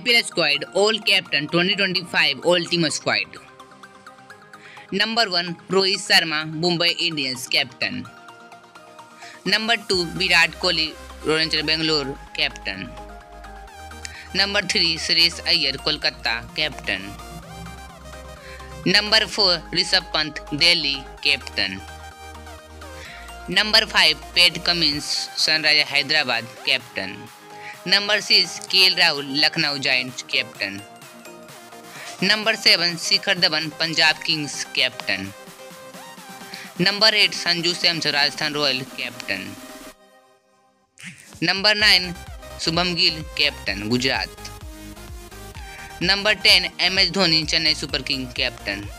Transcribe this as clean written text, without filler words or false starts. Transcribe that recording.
IPL squad all captain 2025 all team squad. Number 1 Rohit Sharma Mumbai Indians captain. Number 2 Virat Kohli Royal Challengers Bangalore captain. Number 3 Shreyas Iyer Kolkata captain. Number 4 Rishabh Pant Delhi captain. Number 5 Pat Cummins Sunrisers Hyderabad captain. Number 6 KL Rahul Lucknow Giants captain. Number 7 Shikhar Dhawan Punjab Kings captain. Number 8 Sanju Samson Rajasthan Royal captain. Number 9 Shubham Gill captain Gujarat. Number 10 MS Dhoni Chennai Super King captain.